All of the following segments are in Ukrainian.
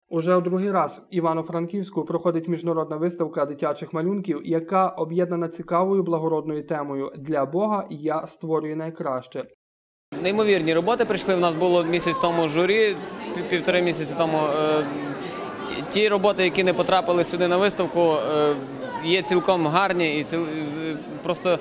Уже в другий раз в Івано-Франківську проходить міжнародна виставка дитячих малюнків, яка об'єднана цікавою благородною темою «Для Бога я створюю найкраще». Неймовірні роботи прийшли. У нас було місяць тому журі, півтори місяці тому. Ті роботи, які не потрапили сюди на виставку, є цілком гарні і просто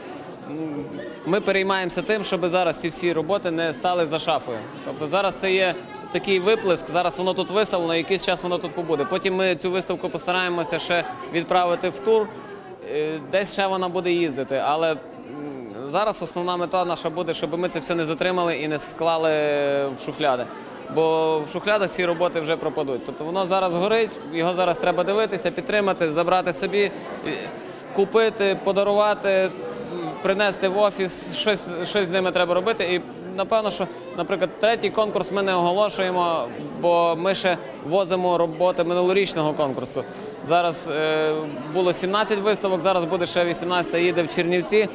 ми переймаємося тим, щоб зараз ці всі роботи не стали за шафою. Тобто зараз це є такий виплеск, зараз воно тут виставлено, якийсь час воно тут побуде. Потім ми цю виставку постараємося ще відправити в тур, десь ще вона буде їздити. Але зараз основна мета наша буде, щоб ми це все не затримали і не склали в шухляди. Бо в шухлядах ці роботи вже пропадуть. Тобто воно зараз горить, його зараз треба дивитися, підтримати, забрати собі, купити, подарувати, принести в офіс, щось з ними треба робити. І напевно, що, наприклад, третій конкурс ми не оголошуємо, бо ми ще возимо роботи минулорічного конкурсу. Зараз було 17 виставок, зараз буде ще 18-та, їде в Чернівці.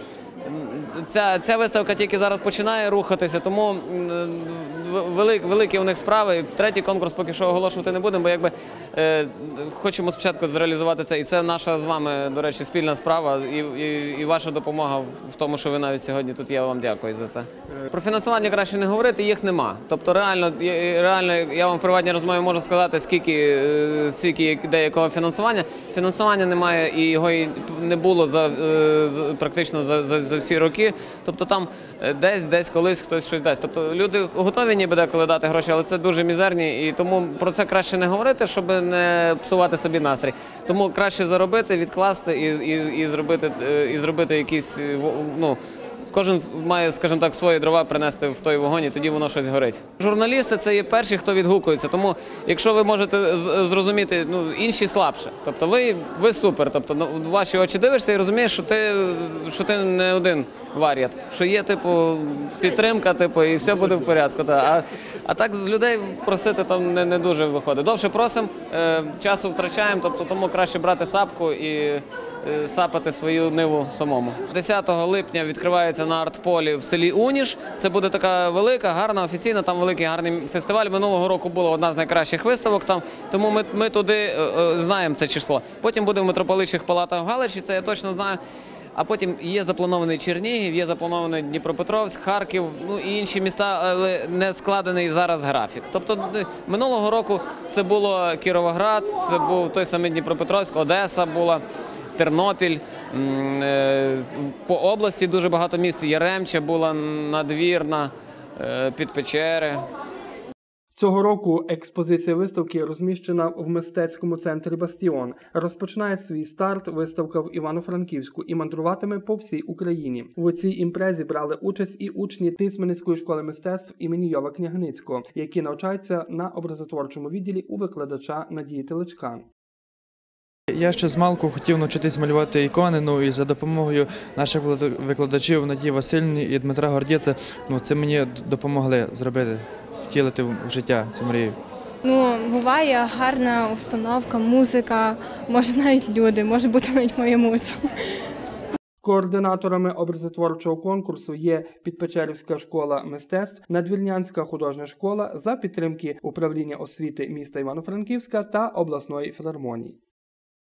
Ця виставка тільки зараз починає рухатися, тому великі у них справи. Третій конкурс поки що оголошувати не будемо, бо хочемо спочатку зреалізувати це. І це наша з вами, до речі, спільна справа і ваша допомога в тому, що ви навіть сьогодні тут є. Я вам дякую за це. Про фінансування краще не говорити, їх нема. Тобто реально я вам в приватній розмові можу сказати, скільки де якого фінансування. Фінансування немає і його і не було практично за всі роки. Тобто там десь колись хтось щось дасть. Тобто люди готові ніби деколи дати гроші, але це дуже мізерні, і тому про це краще не говорити, щоб не псувати собі настрій. Тому краще заробити, відкласти і зробити якісь, кожен має, скажімо так, свої дрова принести в той вогонь, і тоді воно щось горить. Журналісти – це є перші, хто відгукується, тому якщо ви можете зрозуміти, інші слабше. Тобто ви супер, тобто в ваші очі дивишся і розумієш, що ти не один варіант, що є підтримка, і все буде в порядку. А так з людей просити там не дуже виходить. Довше просимо, часу втрачаємо, тобто тому краще брати сапку і сапати свою ниву самому. 10 липня відкривається на арт-полі в селі Уніш. Це буде така велика, гарна, офіційна, там великий гарний фестиваль. Минулого року була одна з найкращих виставок там, тому ми туди знаємо це число. Потім буде в митрополитчих палатах в Галичі, це я точно знаю. А потім є запланований Чернігів, є запланований Дніпропетровськ, Харків, і інші міста, але не складений зараз графік. Тобто минулого року це було Кіровоград, це був той самий Дніпропетровськ, Одеса була, Тернопіль, по області дуже багато міст, Яремча була, Надвірна, Підпечери. Цього року експозиція виставки розміщена в мистецькому центрі «Бастіон». Розпочинає свій старт виставка в Івано-Франківську і мандруватиме по всій Україні. У цій імпрезі брали участь і учні Тисменницької школи мистецтв імені Йова Княгиницького, які навчаються на образотворчому відділі у викладача Надії Теличкан. Я ще змалку хотів навчитись малювати ікони, і за допомогою наших викладачів Надії Васильівни і Дмитра Гордєца, це мені допомогли зробити, втілити в життя цю мрію. Буває гарна обстановка, музика, може навіть люди, може бути навіть моя муза. Координаторами образотворчого конкурсу є Підпечерівська школа мистецтв, Надвірнянська художня школа за підтримки управління освіти міста Івано-Франківська та обласної філармонії.